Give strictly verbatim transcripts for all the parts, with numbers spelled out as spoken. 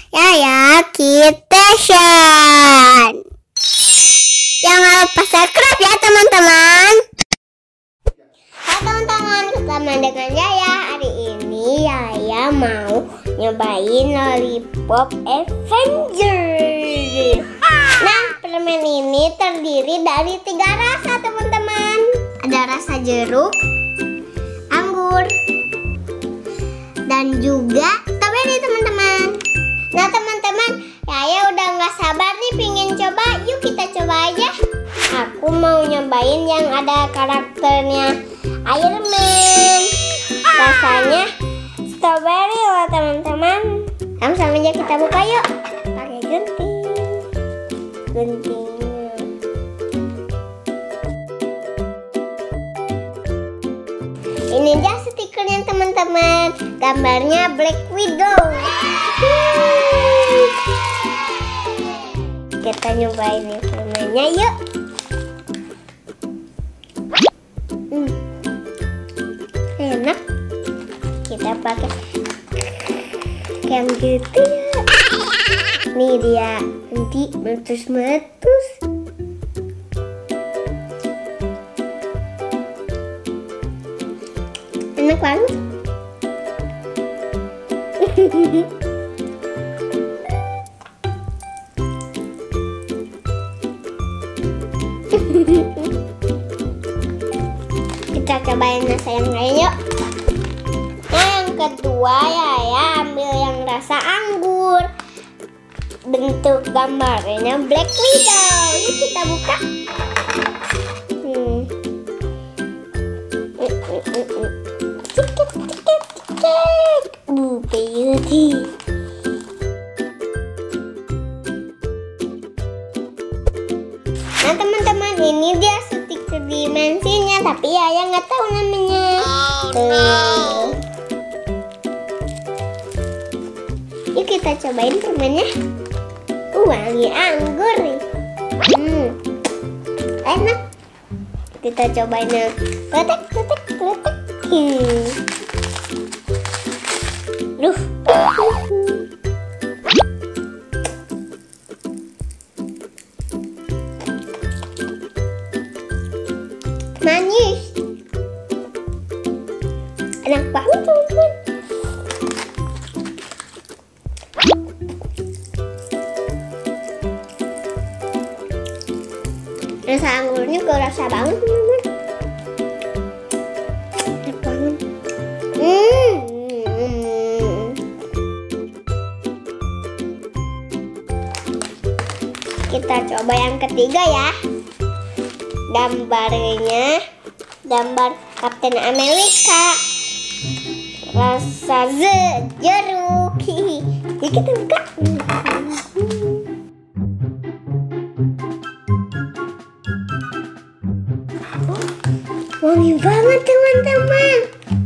Yaya Kitchen. Jangan lupa subscribe ya teman-teman. Hai teman-teman, ketemu dengan Yaya. Hari ini Yaya mau nyobain Lollipop Avenger. Nah, permen ini terdiri dari tiga rasa teman-teman. Ada rasa jeruk, anggur, dan juga strawberry teman-teman. Nah teman-teman, Yaya udah nggak sabar nih pengen coba. Yuk kita coba aja. Aku mau nyobain yang ada karakternya Iron Man. Rasanya strawberry loh teman-teman. Sama-sama aja kita buka yuk. Pakai gunting. Guntingnya. Ini aja stikernya teman-teman. Gambarnya Black Widow. Kita nyobain nih permennya yuk. Hmm. Enak. Kita pakai kayak gitu ya. Nih dia nanti meletus-meletus. Enak banget. Kita cobain rasa yang lain yuk. Nah yang kedua ya ya ambil yang rasa anggur. Bentuk gambarnya Black Widow. Yuk kita buka. Hmm. Cekik cekik cekik. Uh, beauty. Nah teman-teman, ini dia stiker dimensinya, tapi Yaya nggak tahu namanya. Oh, no. Yuk kita cobain permennya. Uh, wangi anggur nih. Hmm, enak. Kita cobain yang letek, letek, letek. Hmm. Duh. Manis. Enak banget teman-teman. Rasa anggurnya kerasa banget teman-teman. Enak banget. Hmm. Kita coba yang ketiga ya. Gambarnya gambar Captain America. Rasa ze jeruk. Yuk kita buka. Wangi banget teman-teman.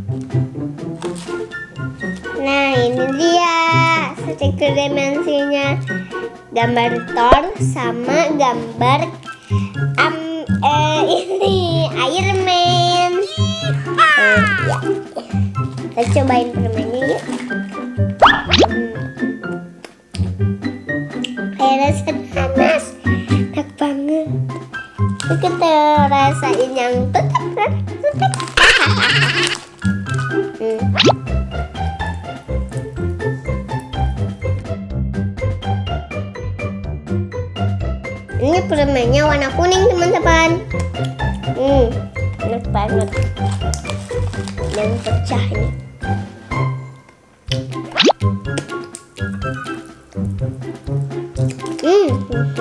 Nah ini dia stiker dimensinya. Gambar Thor sama gambar um, eh, ini Iron Man. Uh, ya. Kita cobain permennya yuk. Hmm. Kayak rasa panas, enak banget. Yuk kita rasain yang tetap tetap. Hmm. Ini permennya warna kuning teman-teman. Hmm, enak banget. Yang pecah ini. Hmm.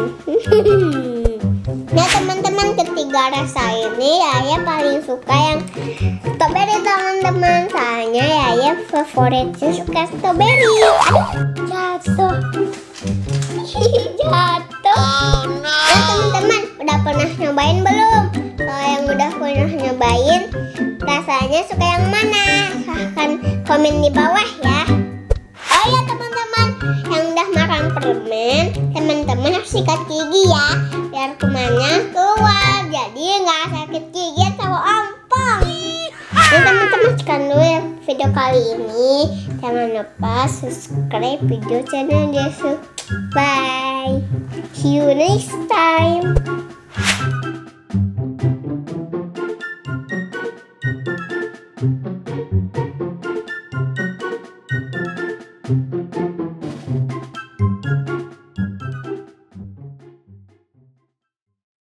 Nah teman-teman, ketiga rasa ini Yaya paling suka yang strawberry teman-teman. Soalnya Yaya favoritnya suka strawberry. Jatuh. Jatuh. Oh, no. Nah teman-teman, udah pernah nyobain belum? Kalau yang udah pernah nyobain, rasanya suka yang mana? Silahkan komen di bawah ya. Oh ya teman-teman, yang udah makan permen, teman-teman harus sikat gigi ya, biar kumannya keluar, jadi nggak sakit gigi atau ompong. Nah teman-teman, sekian dulu ya video video kali ini. Jangan lupa subscribe video channel Desu. Bye. See you next time.